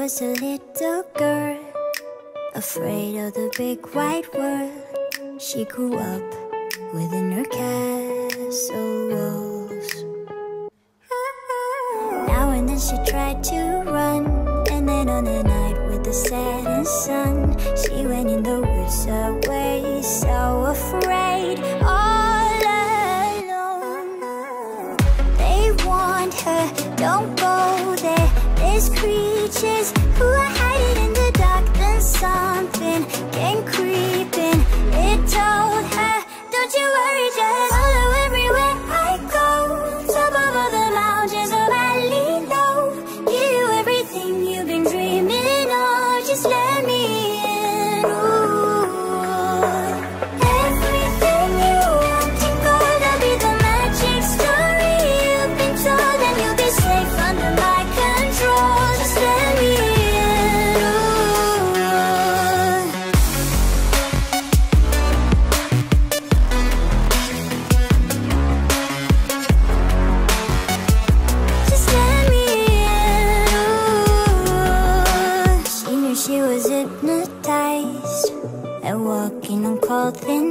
was a little girl, afraid of the big white world. She grew up within her castle walls. Now and then she tried to run, and then on a night with the setting sun, she went in the woods away, so afraid, all alone. They warned her, don't go there, there's creatures who are hiding in the dark. Then something came creeping, it told her, don't you worry, just follow everywhere I go. Top of all the mountains, a valley low, give you everything you've been dreaming of, just let me in. Ooh. Everything you want and gonna be the magic story you've been told, and you'll be safe under my control, just let me in. Just let me in. She knew she was hypnotized and walking on cold thin